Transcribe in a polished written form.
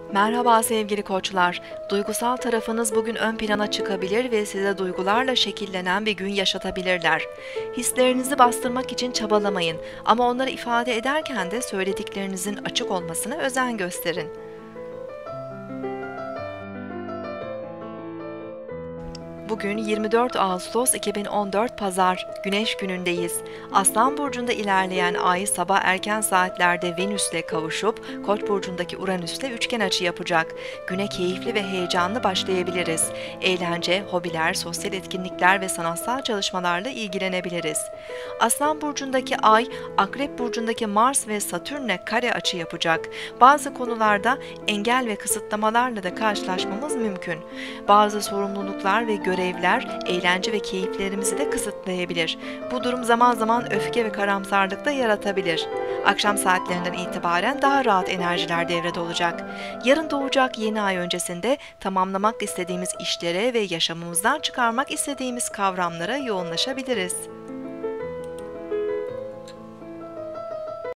Merhaba sevgili koçlar. Duygusal tarafınız bugün ön plana çıkabilir ve size duygularla şekillenen bir gün yaşatabilirler. Hislerinizi bastırmak için çabalamayın ama onları ifade ederken de söylediklerinizin açık olmasına özen gösterin. Bugün 24 Ağustos 2014 Pazar, Güneş günündeyiz. Aslan burcunda ilerleyen Ay sabah erken saatlerde Venüs'le kavuşup Koç burcundaki Uranüs'le üçgen açı yapacak. Güne keyifli ve heyecanlı başlayabiliriz. Eğlence, hobiler, sosyal etkinlikler ve sanatsal çalışmalarla ilgilenebiliriz. Aslan burcundaki Ay, Akrep burcundaki Mars ve Satürn'le kare açı yapacak. Bazı konularda engel ve kısıtlamalarla da karşılaşmamız mümkün. Bazı sorumluluklar ve görevler, eğlence ve keyiflerimizi de kısıtlayabilir. Bu durum zaman zaman öfke ve karamsarlık da yaratabilir. Akşam saatlerinden itibaren daha rahat enerjiler devrede olacak. Yarın doğacak yeni ay öncesinde tamamlamak istediğimiz işlere ve yaşamımızdan çıkarmak istediğimiz kavramlara yoğunlaşabiliriz.